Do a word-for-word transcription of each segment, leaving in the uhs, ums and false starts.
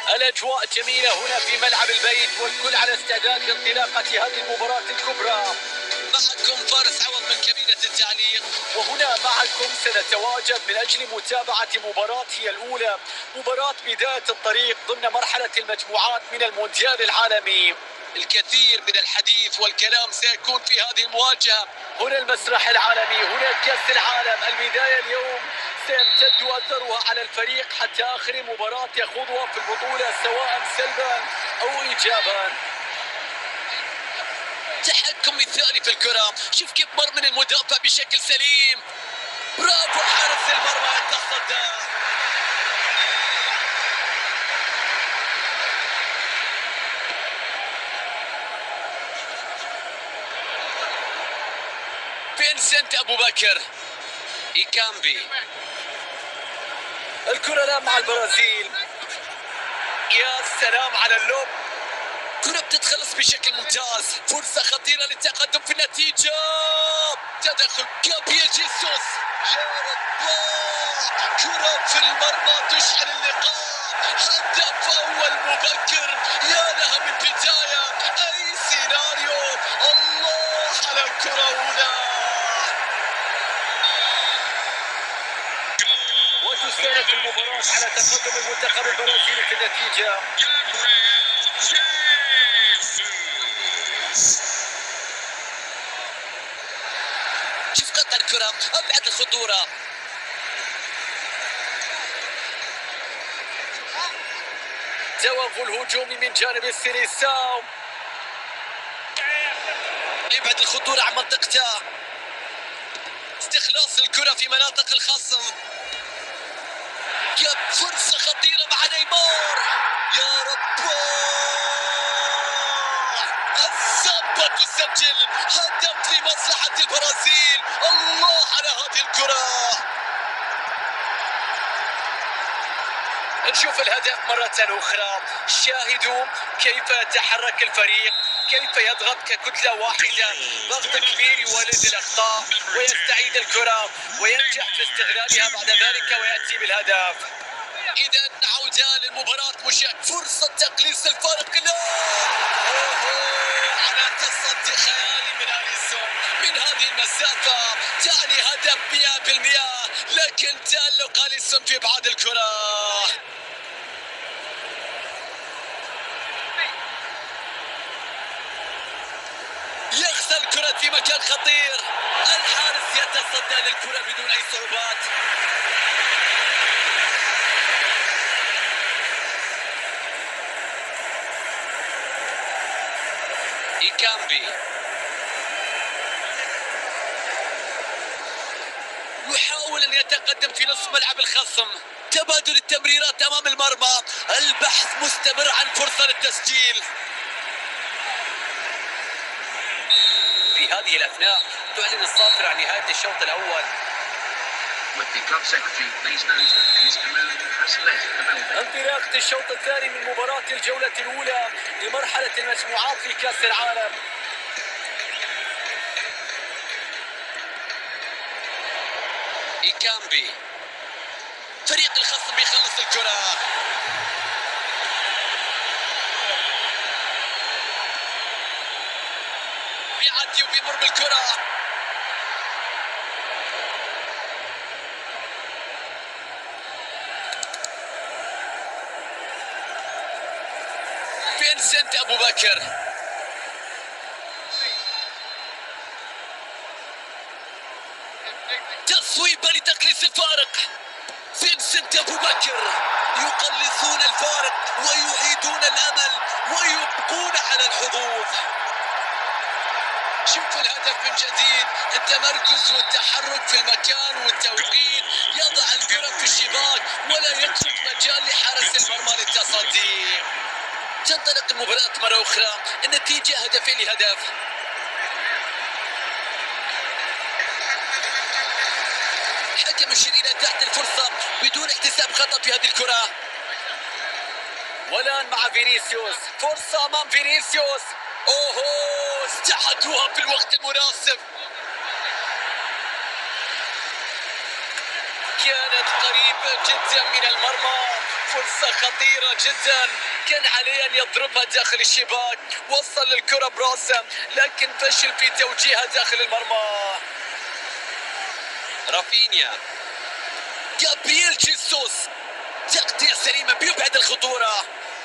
الأجواء جميلة هنا في ملعب البيت، والكل على استعداد لانطلاقة هذه المباراة الكبرى. معكم فارس عوض من كابينة التعليق، وهنا معكم سنتواجد من أجل متابعة مباراة هي الأولى، مباراة بداية الطريق ضمن مرحلة المجموعات من المونديال العالمي. الكثير من الحديث والكلام سيكون في هذه المواجهة. هنا المسرح العالمي، هنا كأس العالم. البداية اليوم سيمتد أثرها على الفريق حتى آخر مباراة يخوضها في البطولة، سواء سلبا أو إيجابا. تحكم مثالي في الكرة، شوف كيف مر من المدافع بشكل سليم. برافو حارس المرمى يتصدى. فينسنت أبو بكر، إيكامبي، الكرة الآن مع البرازيل. يا سلام على اللوب، كرة بتتخلص بشكل ممتاز، فرصة خطيرة للتقدم في النتيجة. تدخل جابرييل جيسوس، يا رب، كرة في المرمى تشعل اللقاء. هدف أول مبكر، يا لها من بداية، أي سيناريو. الله على الكرة الأولى. وتستأنف المباراة على تقدم المنتخب البرازيلي في النتيجة. شوف قطع الكرة، أبعد الخطورة. توغل الهجومي من جانب السيليساو، يبعد الخطورة عن منطقته. استخلاص الكرة في مناطق الخصم. جاب فرصة خطيرة مع نيمار، يا رب، الزامبا تسجل هدف لمصلحة البرازيل. الله على هذه الكرة. نشوف الهدف مرة أخرى. شاهدوا كيف يتحرك الفريق، كيف يضغط ككتلة واحدة، ضغط كبير يولد الأخطاء، ويستعيد الكرة وينجح في استغلالها بعد ذلك ويأتي بالهدف. إذا عودة للمباراة مشاهد، فرصة تقليص الفارق الآن. على تصدي خيالي من أليسون من هذه المسافة، تعني هدف مئة بالمئة، لكن تألق أليسون في إبعاد الكرة. يخسر الكرة في مكان خطير، الحارس يتصدى للكرة بدون أي صعوبات. إيكامبي يحاول أن يتقدم في نصف ملعب الخصم. تبادل التمريرات أمام المرمى، البحث مستمر عن فرصة للتسجيل. في هذه الأثناء تعلن الصافرة عن نهاية الشوط الأول. انطلاقة الشوط الثاني من مباراة الجولة الأولى لمرحلة المجموعات في كأس العالم. إيكامبي، فريق الخصم بيخلص الكرة. بيعدي وبيمر بالكرة. فينسنت أبو بكر، تصويبة لتقليص الفارق. فينسنت أبو بكر يقلصون الفارق ويعيدون الأمل ويبقون على الحظوظ. شوف الهدف من جديد، التمركز والتحرك في المكان والتوقيت، يضع الكرة في الشباك ولا يترك مجال لحارس المرمى للتصدي. تنطلق المباراة مرة أخرى، النتيجة هدفين لهدف. حكم يشير إلى تحت الفرصة بدون احتساب خطأ في هذه الكرة. والآن مع فينيسيوس، فرصة أمام فينيسيوس. أوهو، استحقوها في الوقت المناسب. كانت قريبة جدا من المرمى، فرصة خطيرة جدا، كان عليه أن يضربها داخل الشباك، وصل للكرة براسه لكن فشل في توجيهها داخل المرمى. رافينيا، جابرييل جيسوس، تغطية سليمة بيبعد الخطورة،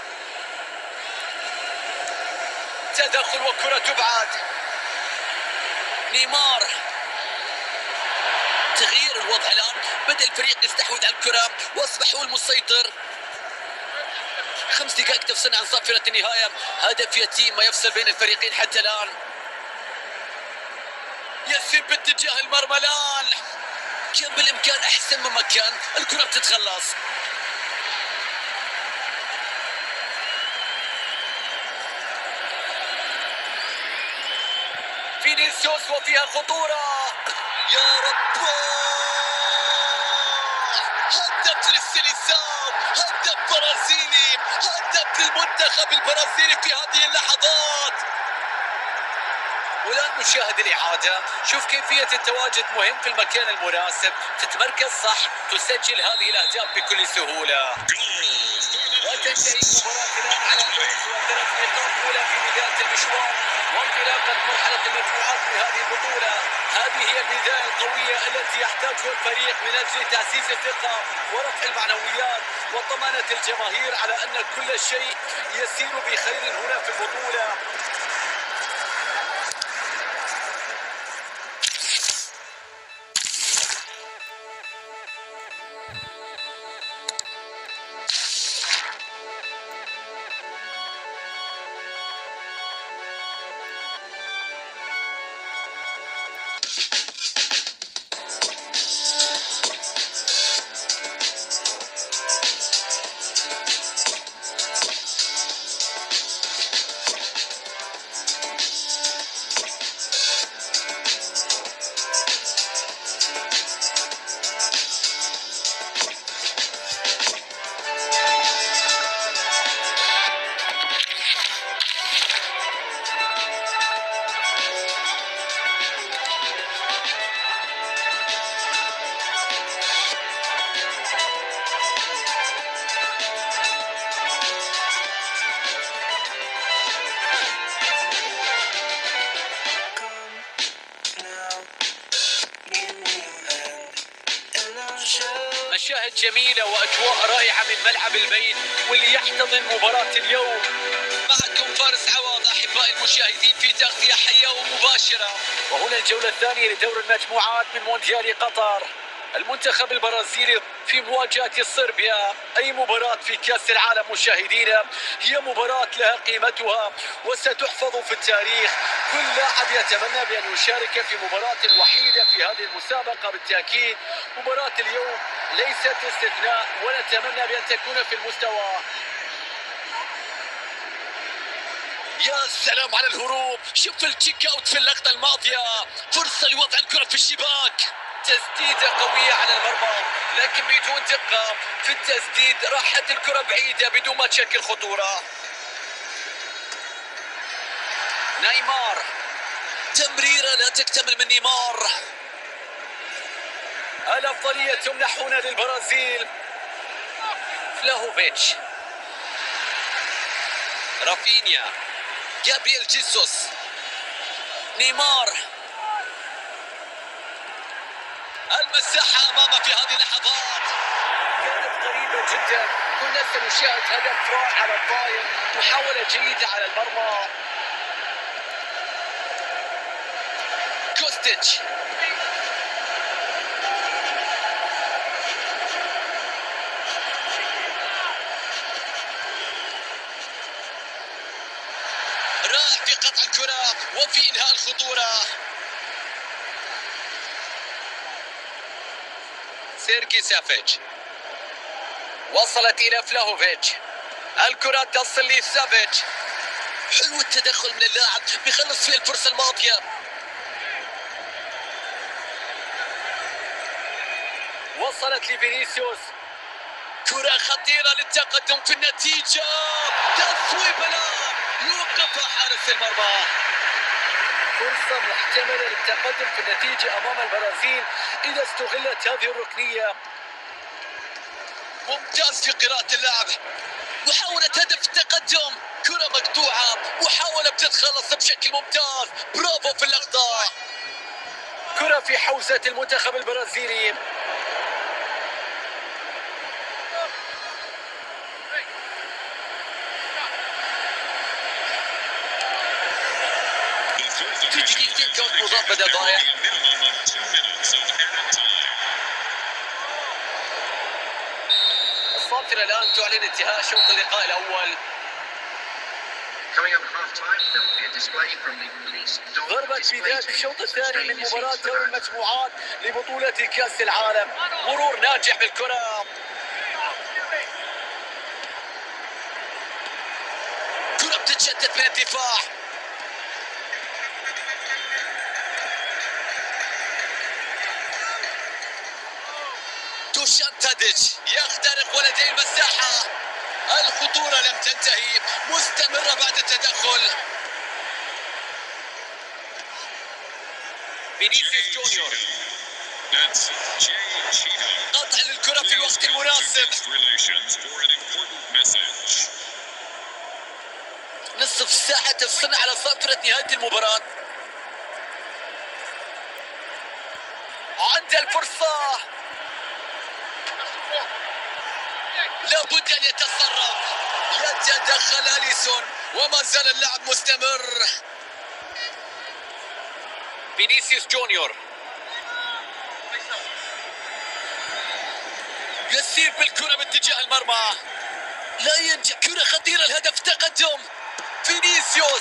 تدخل وكرة تبعد. نيمار، تغيير الوضع الآن، بدأ الفريق يستحوذ على الكرة وأصبح هو المسيطر. خمس دقائق تفصلنا عن صافرة النهاية، هدف يتيم ما يفصل بين الفريقين حتى الآن. يسيب باتجاه المرمى الآن، كان بالإمكان أحسن مما كان، الكرة بتتخلص. فينيسيوس وفيها خطورة، يا رب، هدف للسيليساو، هدف برازيلي، هدف للمنتخب البرازيلي في هذه اللحظات. والآن نشاهد الإعادة، شوف كيفية التواجد مهم في المكان المناسب، تتمركز صح، تسجل هذه الأهداف بكل سهولة. وتنتهي المباراة الآن على فوز وثلاث نقاط أولى في بداية المشوار وانطلاقة مرحلة المجموعات في هذه البطولة. هذه هي البداية القوية التي يحتاجها الفريق من أجل تعزيز الثقة ورفع المعنويات وطمأنة الجماهير على أن كل شيء يسير بخير هنا في البطولة. مشاهد جميلة وأجواء رائعة من ملعب البيت واللي يحتضن مباراة اليوم. معكم فارس عوض أحبائي المشاهدين في تغطية حية ومباشرة. وهنا الجولة الثانية لدور المجموعات من مونديال قطر. المنتخب البرازيلي في مواجهة صربيا. أي مباراة في كأس العالم مشاهدينا هي مباراة لها قيمتها وستحفظ في التاريخ. كل لاعب يتمنى بأن يشارك في مباراة وحيدة في هذه المسابقة بالتأكيد. مباراة اليوم ليست استثناء ونتمنى بأن تكون في المستوى. يا سلام على الهروب، شوف التشيك اوت في اللقطة الماضية، فرصة لوضع الكرة في الشباك، تسديدة قوية على المرمى لكن بدون دقة في التسديد، راحت الكرة بعيدة بدون ما تشكل خطورة. نيمار، تمريرة لا تكتمل من نيمار. الأفضلية تمنح هنا للبرازيل. فلاهوفيتش، رافينيا، جابرييل جيسوس، نيمار، المساحة أمامه في هذه اللحظات. كانت قريبة جدا، كنا سنشاهد هدف رائع على الطاير، محاولة جيدة على المرمى. كوستيتش، رائع في قطع الكرة وفي إنهاء الخطورة. سيرجي سافيتش، وصلت إلى فلاهوفيتش، الكرة تصل لسافيتش، حلو التدخل من اللاعب بيخلص فيها الفرصة الماضية. وصلت لفينيسيوس، كرة خطيرة للتقدم في النتيجة، تصويب الآن يوقفها حارس المرمى. فرصة محتملة للتقدم في النتيجة أمام البرازيل إذا استغلت هذه الركنية. ممتاز في قراءة اللعب. محاولة هدف التقدم، كرة مقطوعة، محاولة بتتخلص بشكل ممتاز. برافو في اللقطة. كرة في حوزة المنتخب البرازيلي. في دقيقتين كانت مضاد بدل ضايع. الصافرة الآن تعلن انتهاء شوط اللقاء الأول. ضربة بداية الشوط الثاني من مباراة دوري المجموعات لبطولة كأس العالم. مرور ناجح بالكرة. كرة بتتشتت من الدفاع. دوشان تاديتش يخترق ولديه المساحة. الخطورة لم تنتهي، مستمرة بعد التدخل. فينيسيوس جونيور قطع للكرة في الوقت المناسب. نصف ساعة تفصلنا على صافرة نهاية المباراة. عند الفرصة، لابد أن يتصرف. يتدخل أليسون وما زال اللعب مستمر. فينيسيوس جونيور يسير بالكرة باتجاه المرمى، لا ينجح. كرة خطيرة، الهدف تقدم. فينيسيوس.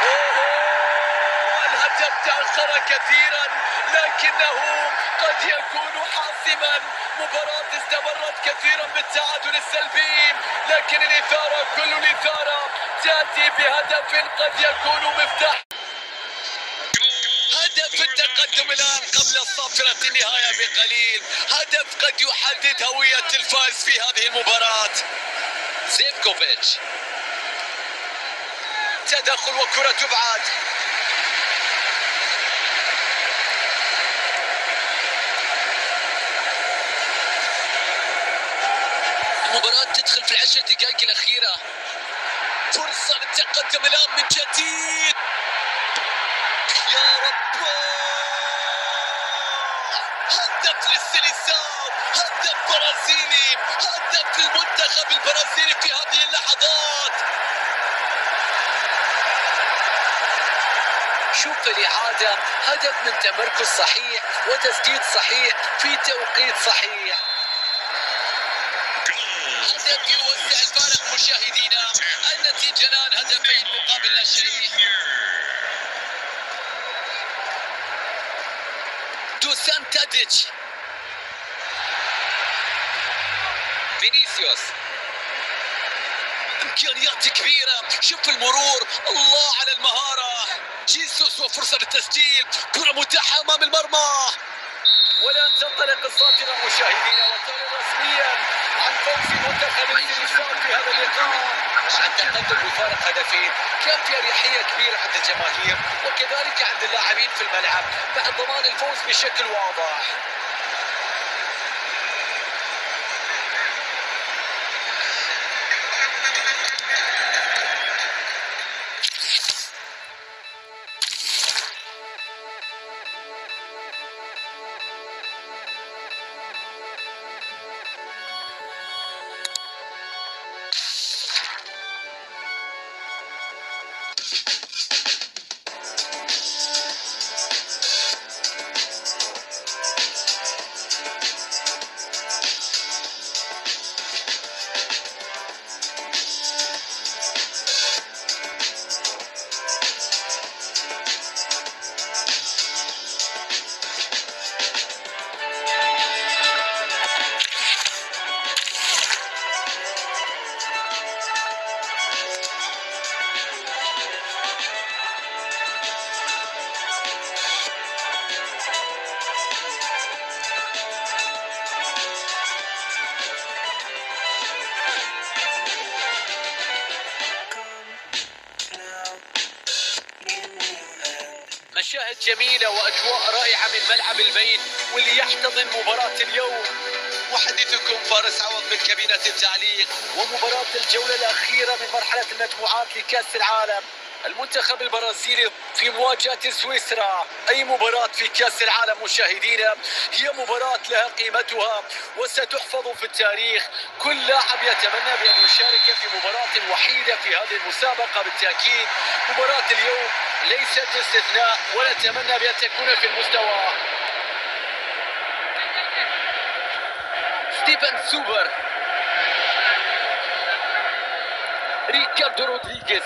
الهدف تأخر كثيرا لكنه قد يكون حاسما. مباراة استمرت كثيرا بالتعادل السلبي، لكن الإثارة كل الإثارة تأتي بهدف قد يكون مفتاح. هدف التقدم الآن قبل صافرة النهاية بقليل. هدف قد يحدد هوية الفائز في هذه المباراة. زيفكوفيتش تدخل وكرة تبعد. المباراة تدخل في العشر دقائق الأخيرة. فرصة للتقدم الآن من جديد. يا رب، هدف للسيليساو، هدف برازيلي، هدف للمنتخب البرازيلي في هذه اللحظات. شوف الإعادة، هدف من تمركز صحيح وتسديد صحيح في توقيت صحيح. هدف يوسع الفارق مشاهدينا. النتيجة الآن هدفين مقابل لا شيء. دوسان تاديتش. فينيسيوس إمكانيات كبيرة. شوف المرور، الله على المهارة. جيسوس وفرصة للتسجيل. كرة متاحة أمام المرمى. والآن تنطلق الصافرة مشاهدينا وتعلن رسميا عن فوز منتخب السيليساو في هذا اللقاء عن تقدم بفارق هدفين. كان في اريحيه كبيره عند الجماهير وكذلك عند اللاعبين في الملعب بعد ضمان الفوز بشكل واضح. مشاهد جميلة وأجواء رائعة من ملعب البيت واللي يحتضن مباراة اليوم. وحديثكم لكم فارس عوض من كابينة التعليق. ومباراة الجولة الأخيرة من مرحلة المجموعات لكأس العالم، المنتخب البرازيلي في مواجهة سويسرا. أي مباراة في كأس العالم مشاهدينا هي مباراة لها قيمتها وستحفظ في التاريخ. كل لاعب يتمنى بأن يشارك في مباراة وحيدة في هذه المسابقة. بالتأكيد مباراة اليوم ليست استثناء، ونتمنى بأن تكون في المستوى. ستيفن سوبر، ريكاردو رودريغيز،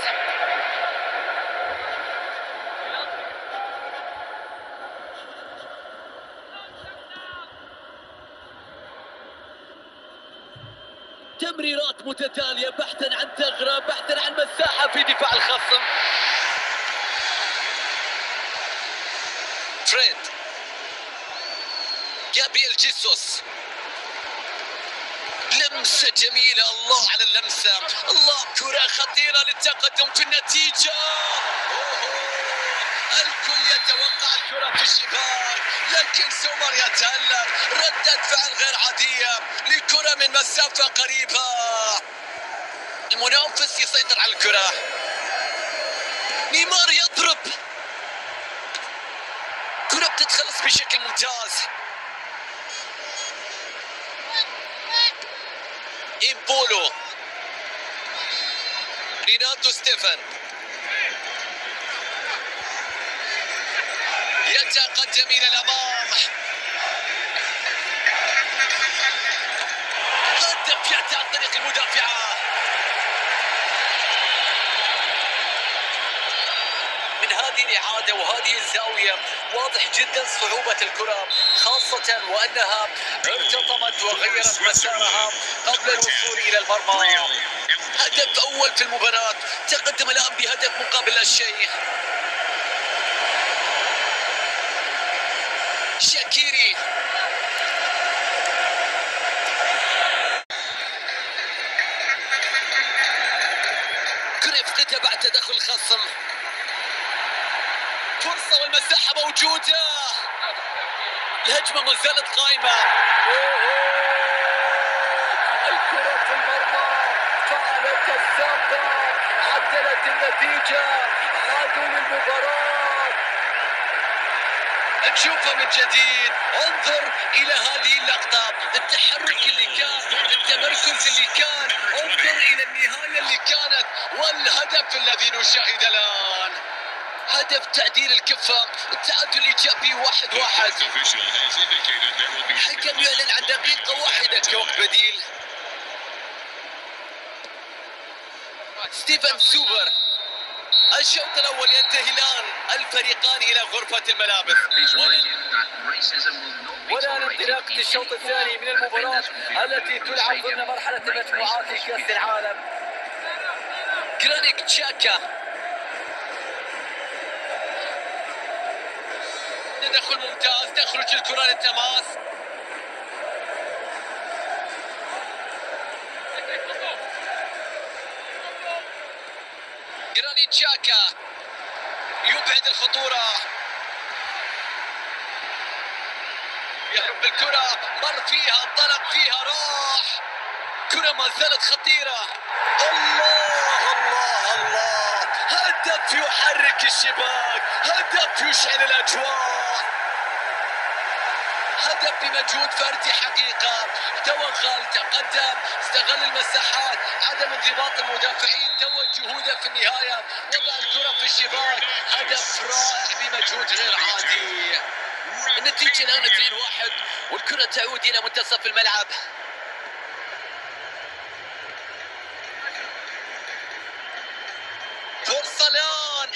تمريرات متتالية بحثا عن ثغرة، بحثا عن مساحة في دفاع الخصم. فريد، جابرييل جيسوس، لمسة جميلة، الله على اللمسة، الله، كرة خطيرة للتقدم في النتيجة. أوه. الكل يتوقع الكرة في الشباك، لكن سومر يتألق، ردة فعل غير عادية لكرة من مسافة قريبة. المنافس يسيطر على الكرة، نيمار يضرب، كرة بتتخلص بشكل ممتاز. إمبولو، ريناتو ستيفن يتقدم إلى الأمام، هدف يأتي عن طريق المدافعة. من هذه الإعادة وهذه الزاوية واضح جدا صعوبة الكرة، خاصة وأنها ارتطمت وغيرت مسارها قبل الوصول إلى المرمى. هدف أول في المباراة، تقدم الآن بهدف مقابل لا شيء. شاكيري، كرة يفقدها بعد تدخل الخصم. فرصة والمساحة موجودة، الهجمة ما زالت قائمة. الكرة في المرمى، فعلت السابقة، عدلت النتيجة، عادوا للمباراة. نشوفها من جديد، انظر إلى هذه اللقطة، التحرك اللي كان، التمركز اللي كان، انظر إلى النهاية اللي كانت، والهدف الذي نشاهد الآن. هدف تعديل الكفة، التعادل إيجابي واحد واحد. الحكم يعلن عن دقيقة واحدة كوقت بديل. ستيفن سوبر، الشوط الأول ينتهي الآن، الفريقان إلى غرفة الملابس. والآن انطلاقة الشوط الثاني من المباراة التي تلعب ضمن مرحلة المجموعات في كأس العالم. جرانيت تشاكا، تدخل ممتاز، تخرج الكرة للتماس. جرانيت تشاكا يبعد الخطورة، يهرب بالكرة، مر فيها، انطلق فيها، راح، كرة ما زالت خطيرة. الله الله الله، هدف يحرك الشباك، هدف يشعل الأجواء، هدف بمجهود فردي حقيقة. توغل، تقدم، استغل المساحات، عدم انضباط المدافعين، توج جهوده في النهاية، وضع الكرة في الشباك، هدف رائع بمجهود غير عادي. النتيجة الآن اثنين واحد، والكرة تعود إلى منتصف الملعب. فرصة الآن،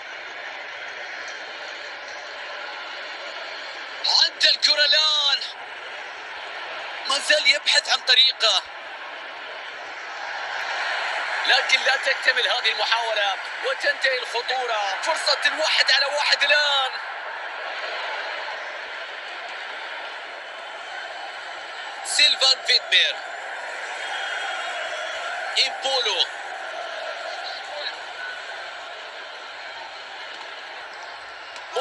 عند الكرة الآن، ما زال يبحث عن طريقة، لكن لا تكتمل هذه المحاولة وتنتهي الخطورة. فرصة واحد على واحد الآن، سيلفان فيتمير، إمبولو،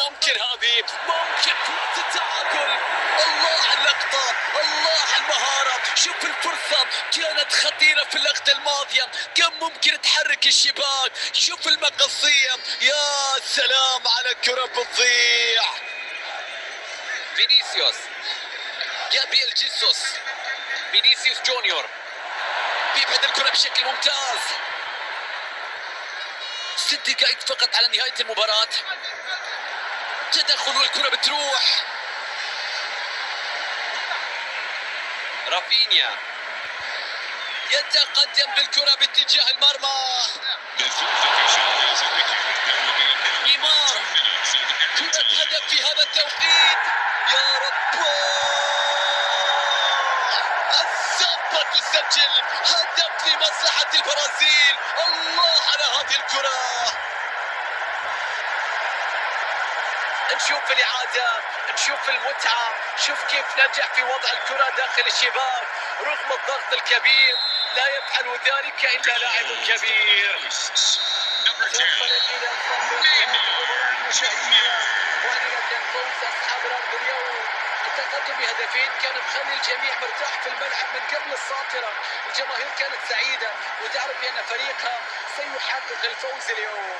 ممكن هذه، ممكن فرصة تعادل. الله على اللقطة، الله على المهارة. شوف الفرصة كانت خطيرة في اللقطة الماضية، كان ممكن تحرك الشباك. شوف المقصية، يا سلام على الكرة بتضيع. فينيسيوس، جابرييل جيسوس، فينيسيوس جونيور بيبعد الكرة بشكل ممتاز. ست دقائق فقط على نهاية المباراة. تدخل والكرة بتروح. رافينيا يتقدم بالكرة باتجاه المرمى. نيمار، كرة هدف في هذا التوقيت. يا رب، الزبطة تسجل هدف لمصلحة البرازيل. الله على هذه الكرة. نشوف الإعادة، نشوف المتعة، شوف كيف نجح في وضع الكرة داخل الشباك رغم الضغط الكبير. لا يفعل ذلك إلا لاعب كبير. فوز أصحاب الأرض اليوم. التقدم بهدفين كان مخلي الجميع مرتاح في الملعب من قبل الساطرة. الجماهير كانت سعيدة وتعرف بأن فريقها سيحقق الفوز اليوم.